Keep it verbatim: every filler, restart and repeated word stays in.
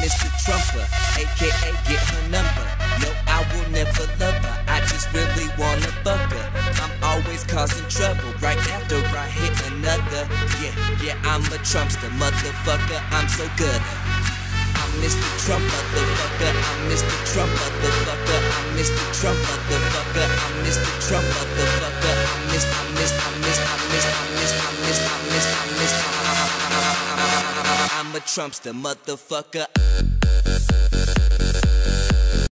Mister Trumper, aka get her number. No, I will never love her, I just really wanna fuck her. I'm always causing trouble right after I hit another. Yeah, yeah, I'm a Trumpster, motherfucker, I'm so good. I'm Mister Trump, motherfucker, I'm Mister Trump, motherfucker, I'm Mister Trump, motherfucker, I'm Mister Trump, motherfucker, I'm Mister, I'm Mister, I'm Mister, I'm Mister, I'm Mister, I'm Mister, I'm Mister, I'm Mister, I'm a Trumpster, motherfucker.